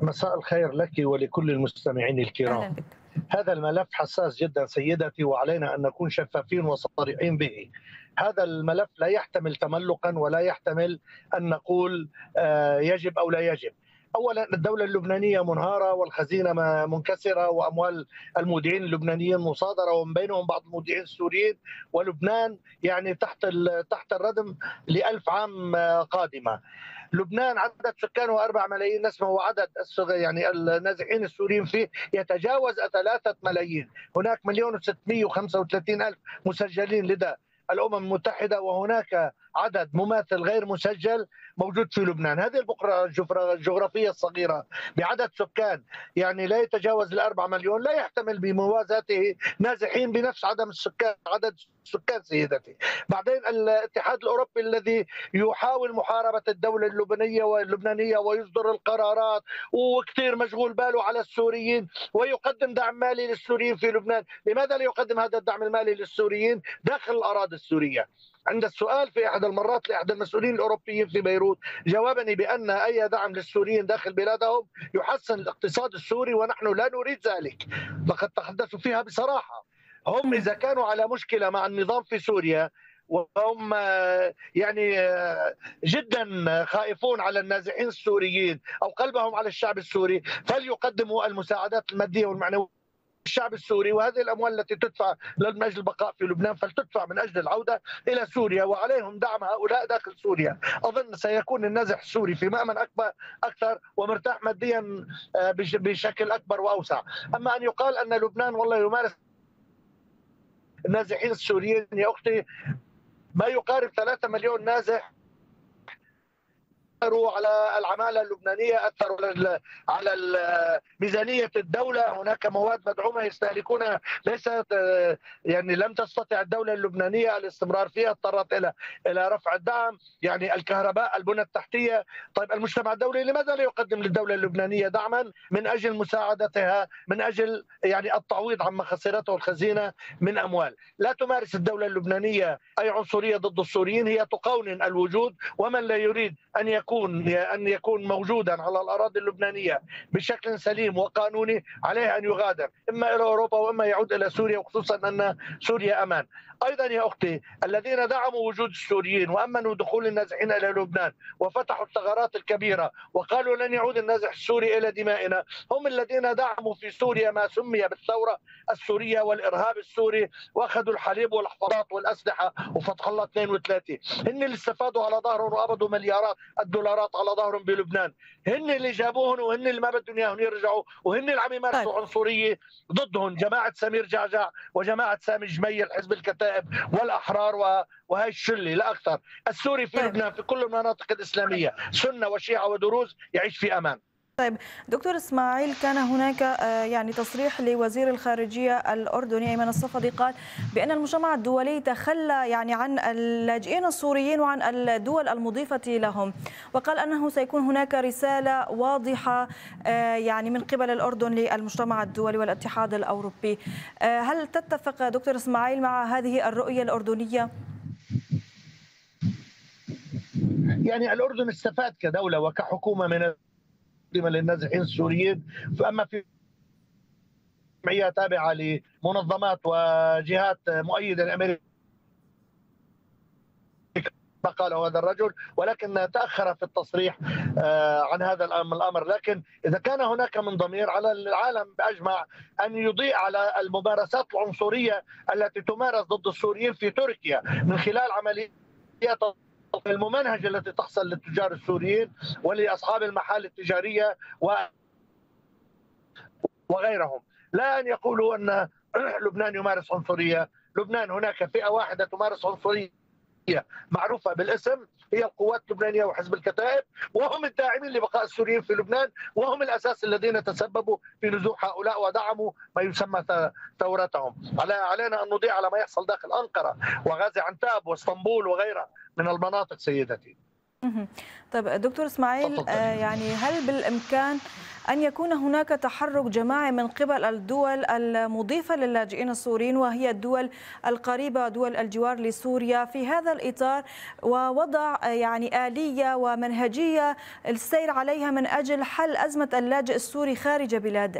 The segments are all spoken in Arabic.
مساء الخير لك ولكل المستمعين أهلا الكرام. بك. هذا الملف حساس جدا سيدتي، وعلينا أن نكون شفافين وصريحين به. هذا الملف لا يحتمل تملقا ولا يحتمل أن نقول يجب أو لا يجب. اولا الدوله اللبنانيه منهاره والخزينه منكسره واموال المودعين اللبنانيين مصادره، ومن بينهم بعض المودعين السوريين، ولبنان يعني تحت الردم ل1000 عام قادمه. لبنان عدد سكانه 4 ملايين نسمة، وعدد يعني النازحين السوريين فيه يتجاوز 3 ملايين. هناك 1,635,000 مسجلين لدى الأمم المتحدة، وهناك عدد مماثل غير مسجل موجود في لبنان. هذه البقرة الجغرافية الصغيرة بعدد سكان يعني لا يتجاوز 4 مليون لا يحتمل بموازاته نازحين بنفس عدد السكان سيدتي. بعدين الاتحاد الأوروبي الذي يحاول محاربة الدولة اللبنانية ويصدر القرارات وكثير مشغول باله على السوريين ويقدم دعم مالي للسوريين في لبنان. لماذا لا يقدم هذا الدعم المالي للسوريين داخل الأراضي السورية؟ عند السؤال في احد المرات لاحد المسؤولين الاوروبيين في بيروت جاوبني بان اي دعم للسوريين داخل بلادهم يحسن الاقتصاد السوري، ونحن لا نريد ذلك. لقد تحدثوا فيها بصراحه. هم اذا كانوا على مشكله مع النظام في سوريا وهم يعني جدا خائفون على النازحين السوريين او قلبهم على الشعب السوري، فليقدموا المساعدات الماديه والمعنويه الشعب السوري، وهذه الاموال التي تدفع من اجل البقاء في لبنان فلتدفع من اجل العوده الى سوريا، وعليهم دعم هؤلاء داخل سوريا. اظن سيكون النازح السوري في مأمن اكثر ومرتاح ماديا بشكل اكبر واوسع. اما ان يقال ان لبنان والله يمارس النازحين السوريين، يا اختي ما يقارب 3 مليون نازح اثروا على العماله اللبنانيه، اثروا على ميزانيه الدوله. هناك مواد مدعومه يستهلكونها ليست يعني لم تستطع الدوله اللبنانيه الاستمرار فيها، اضطرت الى رفع الدعم، يعني الكهرباء، البنى التحتيه. طيب المجتمع الدولي لماذا لا يقدم للدوله اللبنانيه دعما من اجل مساعدتها، من اجل يعني التعويض عما خسرته الخزينه من اموال؟ لا تمارس الدوله اللبنانيه اي عنصريه ضد السوريين، هي تقونن الوجود، ومن لا يريد أن يكون موجودا على الأراضي اللبنانية بشكل سليم وقانوني عليه أن يغادر إما إلى أوروبا وإما يعود إلى سوريا، وخصوصا أن سوريا أمان. أيضا يا أختي الذين دعموا وجود السوريين وأمنوا دخول النازحين إلى لبنان وفتحوا الثغرات الكبيرة وقالوا لن يعود النازح السوري إلى دمائنا هم الذين دعموا في سوريا ما سمي بالثورة السورية والإرهاب السوري، وأخذوا الحليب والحفاظات والأسلحة وفتح الله 32. هن اللي استفادوا على ظهرهم وقبضوا مليارات الدولارات على ظهرهم بلبنان، هن اللي جابوهم وهن اللي ما بدهم اياهم يرجعوا، وهن اللي عم يمارسوا طيب. عنصريه ضدهم. جماعه سمير جعجع وجماعه سامي جميل حزب الكتائب والاحرار وهي الشله لا اكثر. السوري في طيب. لبنان في كل المناطق الاسلاميه سنه وشيعه ودروز يعيش في امان. طيب دكتور اسماعيل، كان هناك يعني تصريح لوزير الخارجيه الاردني ايمن الصفدي قال بان المجتمع الدولي تخلى يعني عن اللاجئين السوريين وعن الدول المضيفه لهم، وقال انه سيكون هناك رساله واضحه يعني من قبل الاردن للمجتمع الدولي والاتحاد الاوروبي. هل تتفق دكتور اسماعيل مع هذه الرؤيه الاردنيه؟ يعني الاردن استفاد كدوله وكحكومه من للنازحين السوريين، فاما في جمعيه تابعه لمنظمات وجهات مؤيده لامريكا ما قاله هذا الرجل، ولكن تاخر في التصريح عن هذا الامر. لكن اذا كان هناك من ضمير على العالم باجمع ان يضيء على الممارسات العنصريه التي تمارس ضد السوريين في تركيا من خلال عمليات الممنهجه التي تحصل للتجار السوريين ولاصحاب المحال التجاريه وغيرهم. لا ان يقولوا ان لبنان يمارس عنصريه. لبنان هناك فئه واحده تمارس عنصريه معروفه بالاسم، هي القوات اللبنانيه وحزب الكتائب، وهم الداعمين لبقاء السوريين في لبنان، وهم الاساس الذين تسببوا في نزوح هؤلاء ودعموا ما يسمى ثورتهم. علينا ان نضيء على ما يحصل داخل انقره وغازي عنتاب واسطنبول وغيرها من المناطق سيدتي. طيب دكتور اسماعيل، يعني هل بالامكان ان يكون هناك تحرك جماعي من قبل الدول المضيفه للاجئين السوريين وهي الدول القريبه، دول الجوار لسوريا، في هذا الاطار ووضع يعني اليه ومنهجيه السير عليها من اجل حل ازمه اللاجئ السوري خارج بلاده؟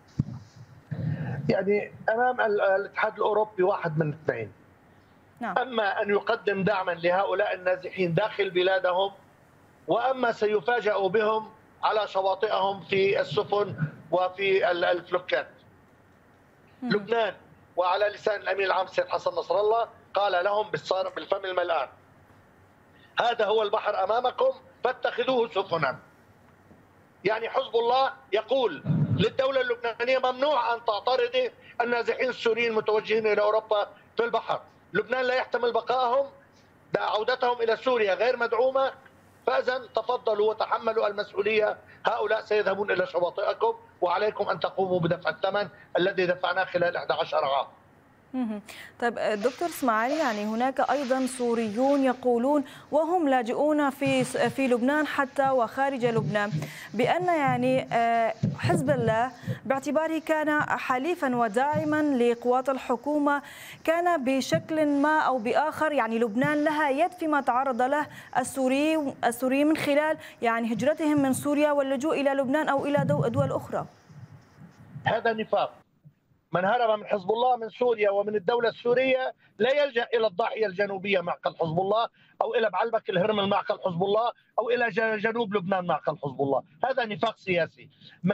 يعني امام الاتحاد الاوروبي واحد من اثنين. نعم. اما ان يقدم دعما لهؤلاء النازحين داخل بلادهم، واما سيفاجأ بهم على شواطئهم في السفن وفي الفلوكات. لبنان وعلى لسان الامين العام السيد حسن نصر الله قال لهم بالفم الملآن: هذا هو البحر امامكم فاتخذوه سفنا. يعني حزب الله يقول للدولة اللبنانية ممنوع أن تعترضي النازحين السوريين المتوجهين إلى أوروبا في البحر. لبنان لا يحتمل بقائهم، عودتهم إلى سوريا غير مدعومة، فإذا تفضلوا وتحملوا المسؤولية، هؤلاء سيذهبون إلى شواطئكم وعليكم أن تقوموا بدفع الثمن الذي دفعناه خلال 11 عام. طيب دكتور اسماعيل، يعني هناك ايضا سوريون يقولون وهم لاجئون في لبنان حتى وخارج لبنان بان يعني حزب الله باعتباره كان حليفا وداعما لقوات الحكومه كان بشكل ما او باخر يعني لبنان لها يد فيما تعرض له السوريين من خلال يعني هجرتهم من سوريا واللجوء الى لبنان او الى دول اخرى. هذا نفاق. من هرب من حزب الله من سوريا ومن الدولة السورية لا يلجأ إلى الضاحية الجنوبية معقل حزب الله، أو إلى بعلبك الهرمل معقل حزب الله، أو إلى جنوب لبنان معقل حزب الله. هذا نفاق سياسي.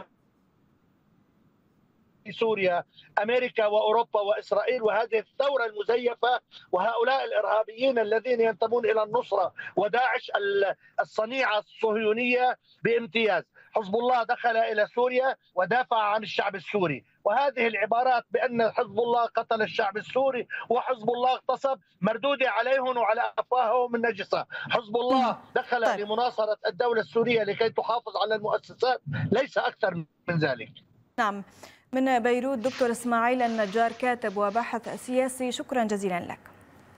في سوريا أمريكا وأوروبا وإسرائيل وهذه الثورة المزيفة وهؤلاء الإرهابيين الذين ينتمون إلى النصرة وداعش الصنيعة الصهيونية بامتياز. حزب الله دخل إلى سوريا ودافع عن الشعب السوري، وهذه العبارات بأن حزب الله قتل الشعب السوري وحزب الله اغتصب مردودة عليهم وعلى أفواههم النجسة. حزب الله دخل لمناصرة الدولة السورية لكي تحافظ على المؤسسات، ليس أكثر من ذلك. نعم. من بيروت دكتور اسماعيل النجار، كاتب وباحث سياسي، شكرا جزيلا لك.